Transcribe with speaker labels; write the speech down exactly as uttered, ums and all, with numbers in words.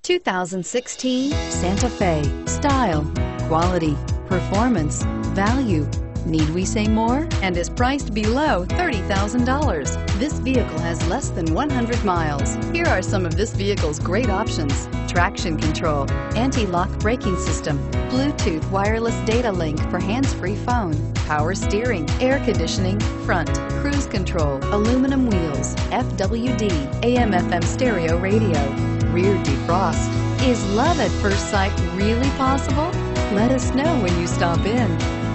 Speaker 1: two thousand sixteen Santa Fe. Style, quality, performance, value. Need we say more? And is priced below thirty thousand dollars. This vehicle has less than one hundred miles. Here are some of this vehicle's great options: traction control, anti-lock braking system, Bluetooth wireless data link for hands-free phone, power steering, air conditioning, front, cruise control, aluminum wheels, F W D, A M F M stereo radio, rear defrost. Is love at first sight really possible? Let us know when you stop in.